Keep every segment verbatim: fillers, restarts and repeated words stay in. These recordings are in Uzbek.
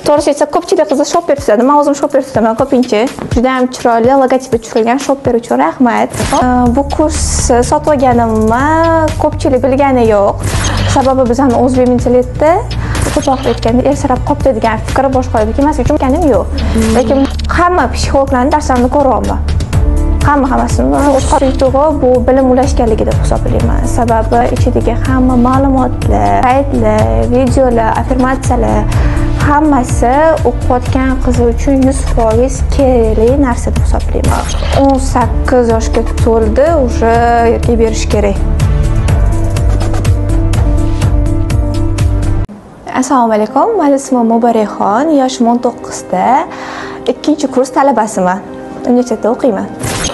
To'g'risi aytsa ko'pchilik qizi shopper tutadi. Men o'zim shopper tutaman ko'pincha. Juda ham chiroyli logotipi tushirilgan shopper uchun rahmat. Bu kurs sotib olganimni ko'pchilik bilgani yo'q. Sababi bizning o'zbek mentaliteti ko'proq aytganda ersirab qopti degan fikr boshqalarga emas uchun ganim yo'q. Lekin hamma psixologlarning darslarini ko'ryapman. Hamma hammasini o'qituvchi bu bilim ulashganligi deb hisoblayman. Sababi ichidagi hamma ma'lumotlar, saytlar, videolar, affirmatsiyalar hammasi o'qiyotgan qiz uchun yuz foiz kerakli narsa deb hisoblayman. o'n sakkiz yoshga to'ldi, уже erga berish kerak. Assalomu alaykum. Men ismim Muborakxon, yoshim o'n to'qqizda, ikkinchi kurs talabasiman. Universitetda o'qiyman.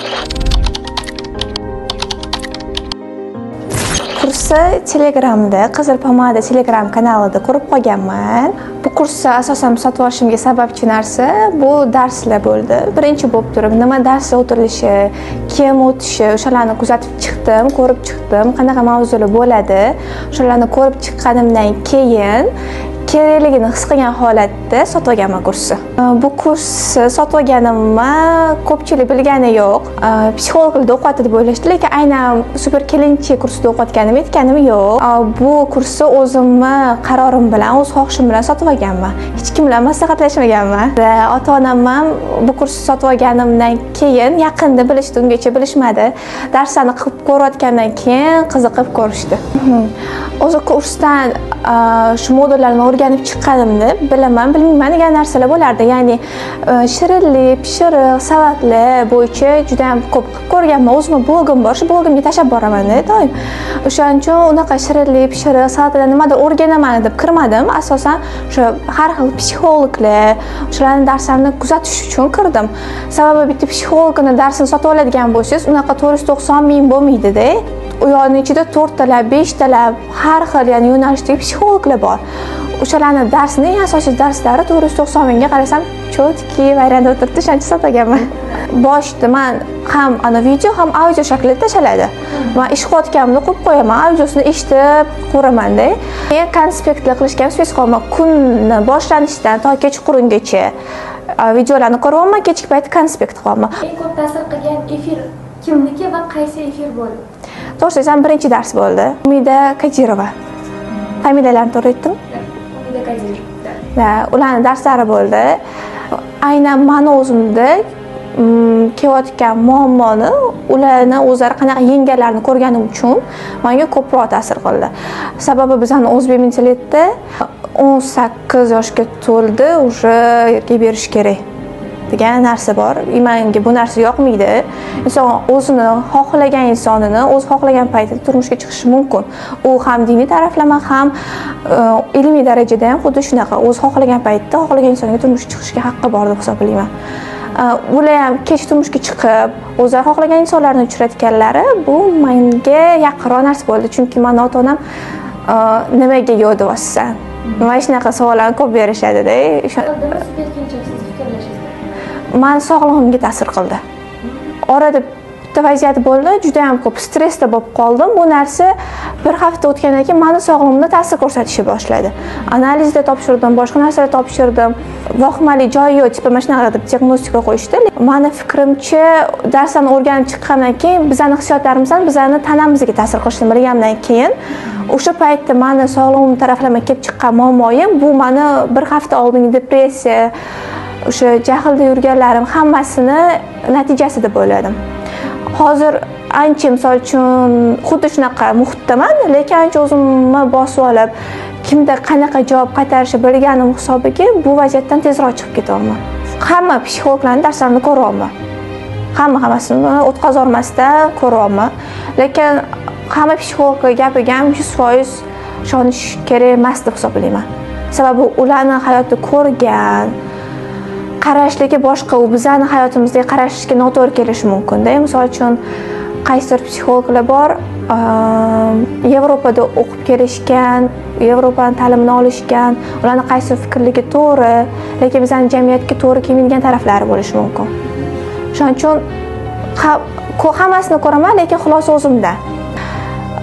Kursni Telegramda, Qizil pomada Telegram kanalida ko'rib qolganman. Bu kursni asosan sotib olishimga sababchi narsa bu darslar bo'ldi. Birinchi bo'lib turib, nima darslar o'tilishi, kim o'tishi, o'shalarni kuzatib chiqdim, ko'rib chiqdim, qanaqa mavzular bo'ladi. O'shalarni ko'rib chiqqanimdan keyin kerakligini his qilgan holatda sotib olganman kursni. Bu kursni sotib olganimni ko'pchilik bilgani yo'q. Psixologlarda o'qiyapti deb o'ylashdi, lekin aynan super kelinchi kursida o'qiyotganim aytganim yo'q. Bu kursni o'zimni qarorim bilan, o'z xohishim bilan sotib olganman. Hech kim bilan maslahatlashmaganman. Ota-onam ham bu kursni sotib olganimdan keyin yaqinda bilishdi, ungacha bilishmadi. Darslarni qilib ko'rayotgandan keyin qiziqib ko'rishdi. O'zi kursdan shu modullarni o'rganib chiqqanimni bilaman, bilmayman degan narsalar bo'lardi. Ya'ni shirinlik, pishiriq, salatlar bo'yicha juda ham ko'p qilib ko'rganman. O'zimning blogim bor, shu blogimga tashlab boraman-da doim. O'shaning uchun unaqa shirinlik, pishiriq, salatlar nimadir o'rganaman deb kirmadim. Asosan o'sha har xil psixologlar, o'shalarning darslarini kuzatish uchun kirdim. Sababi bitta psixologning darsini sotib oladigan bo'lsangiz, unaqa to'rt yuz to'qson ming bo'lmaydi-da. U yo'lning ichida to'rtalab, beshtalab har xil, ya'ni yo'nalishdagi psixologlar bor. O'shalarning darsini, eng asosiy darslari to'rt yuz to'qson mingga qarasam, chotki vayranda o'tiribdi, shuncha sotganman. Boshida men ham ana video, ham audio shaklida tashaladi. Men ish qilayotganimda qo'yib qo'yaman, audiosini eshitib ko'raman-da. Keyin konspektlar qilishga ham spes qolman. Kunni boshlanishidan to kechqurungacha videolarni ko'ryapman, kechki payt konspekt qilaman. Eng ko'p ta'sir qilgan efir kimniki va qaysi efir bo'ldi? To'g'risi aytsam, birinchi dars bo'ldi. Umida Kadirova. Familiyalarini to'g'ri aytdim? Umida Kadirova. Va ularning darslari bo'ldi. Aynan meni o'zimda kelayotgan muammoni, ularni o'zlari qanaqa yengganlarini ko'rganim uchun menga ko'proq ta'sir qildi. Sababi bizning o'zbek mentaliteti o'n sakkiz yoshga to'ldi, уже erga berish kerak degan narsa bor. Menga bu narsa yoqmaydi. Inson o'zini xohlagan insonini o'z xohlagan paytida turmushga chiqishi mumkin. U ham diniy taraflama, ham ilmiy darajada ham xuddi shunaqa. O'z xohlagan paytda xohlagan insonga turmushga chiqishga haqqi bor deb hisoblayman. Ular ham kech turmushga chiqib, o'zlari xohlagan insonlarni uchratganlari bu menga yaqinroq narsa bo'ldi. Chunki men ota-onam nimaga yo'q deyapsan? Mana shunaqa savollarni ko'p berishadi-da. Men sog'lig'imga ta'sir qildi. Orada bitta vaziyat bo'ldi, juda ham ko'p stressda bo'lib qoldim. Bu narsa bir hafta o'tgandan keyin meni sog'lig'imga ta'sir ko'rsatishga boshladi. Analizda topshirdim, boshqa narsalar topshirdim. Vahimali joyi yo'q, tipa mana shunaqa deb diagnostika qo'yishdi. Meni fikrimcha, darslarni o'rganib chiqqandan keyin bizning hissiyotlarimizdan bizning tanamizga ta'sir qilishini bilgandan keyin o'sha paytda meni sog'lig'im taraflama kelib chiqqan muammoyim bu meni bir hafta oldingi depressiya, o'sha jahlda yurganlarim hammasini natijasi deb o'yladim. Hozir ancha misol uchun xuddi shunaqa muhitdaman, lekin ancha o'zimni bosib olib, kimda qanaqa javob qaytarishni bilganim hisobiga bu vaziyatdan tezroq chiqib ketyapman. Hamma psixologlarning darslarini ko'ryapman. Hamma hammasini o'tkazolmasdan ko'ryapman. Lekin hamma psixolog gapiga ham yuz foiz ishonish kerak emas deb hisoblayman. Sababi ularning hayotda ko'rgan qarashligi boshqa, u bizning hayotimizga qarashga noto'g'ri kelishi mumkin-da. Misol uchun qaysidir psixologlar bor, Yevropada o'qib kelishgan, Yevropaning ta'limini olishgan, ularning qaysi fikrligi to'g'ri, lekin bizning jamiyatga to'g'ri kelmaydigan taraflari bo'lishi mumkin. Shuning uchun hammasini ko'raman, lekin xulosa o'zimda.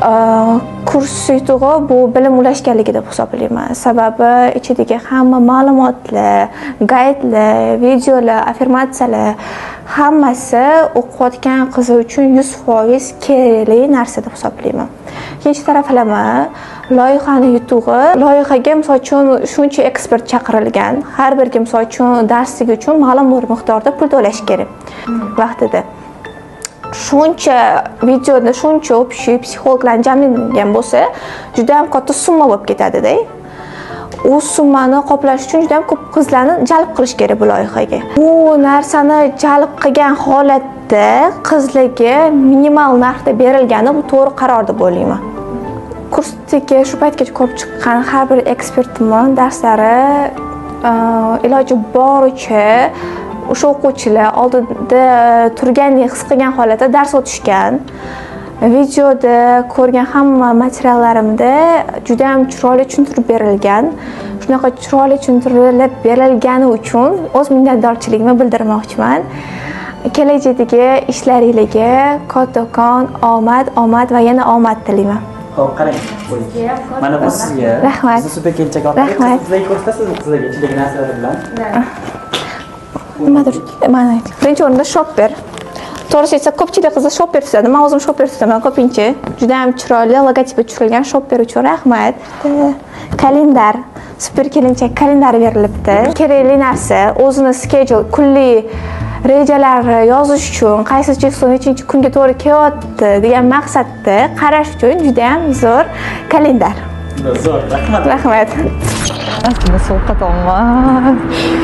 kurs yutug'i bu bilim ulashganligi deb hisoblayman. Sababi ichidagi hamma ma'lumotlar, gaydlar, videolar, affirmatsiyalar hammasi o'qiyotgan qiz uchun yuz foiz kerakli narsa deb hisoblayman. Ikkinchi taraflama loyihani yutug'i, loyihaga misol uchun shuncha ekspert chaqirilgan, har biriga misol uchun darsligi uchun ma'lum bir miqdorda pul to'lash kerak vaqtida. Shuncha videoda shuncha общий psixologlar jamlangan bo'lsa, juda ham katta summa bo'lib ketadi-da. U summani qoplash uchun juda ham ko'p qizlarni jalb qilish kerak bu loyihaga. Bu narsani jalb qilgan holatda qizlarga minimal narxda berilgani bu to'g'ri qaror deb o'ylayman. Kursdagi shu paytgacha ko'rib chiqqan har bir ekspertimning darslari iloji boricha o'sha o'quvchilar oldida turgandek his qilgan holatda dars o'tishgan. Videoda ko'rgan hamma materiallarimda juda ham chiroyli tushuntirib berilgan. Shunaqa chiroyli tushuntirib berilgani uchun o'z minnatdorchiligimni bildirmoqchiman. Kelajakdagi ishlaringizga kattakon omad, omad va yana omad tilayman. Xo'p, qarang. Mana bu sizga. Rahmat. Siz super kelinchak orqali qizlarga ko'rsatasizmi qizlarga ichidagi narsalar bilan? Nimadir, mana birinchi o'rinda shopper. To'g'risi aytsa, ko'pchilik qizlar shopper tutadi. Men o'zim shopper tutaman ko'pincha. Juda ham chiroyli logotipi tushirilgan shopper uchun rahmat. Kalendar, super kelinchak kalendari berilibdi. Kerakli narsa, o'zini schedule, kunlik rejalar yozish uchun, qaysi chekson nechinchi kunga to'g'ri kelyapti degan maqsadda qarash uchun juda ham zo'r kalendar. Zo'r, rahmat. Rahmat. Aslında sovqatonman.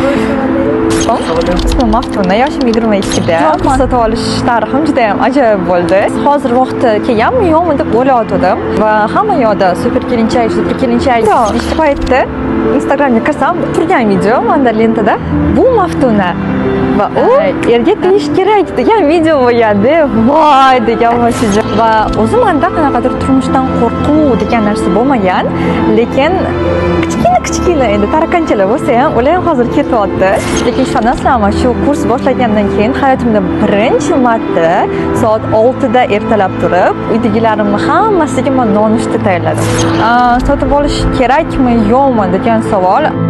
Ismim Maftuna, yoshim yigirma ikkida. Maqsad olish tarixim juda ham ajoyib bo'ldi. Hozir vaqti kelganmi yo'qmi deb o'ylayotgandim va hamma yoqda super kelinchak, super kelinchak ishchi paytda Instagramga kirsam turgan video manda lentada bu Maftuna va u erga tegish kerak degan video bo'lgandi. Voy degan mashinja va o'zim manda qanaqadir turmushdan qo'rquv degan narsa bo'lmagan, lekin kichkina kichkina endi tarakanchalar bo'lsa ham ular ham hozir ketyapti. Lekin ishonasizlarmi, shu kurs boshlagandan keyin hayotimda birinchi marta soat oltida ertalab turib, uydagilarimni hammasiga men nonushta tayyorladim. Sotib olish kerakmi, yo'qmi degan savol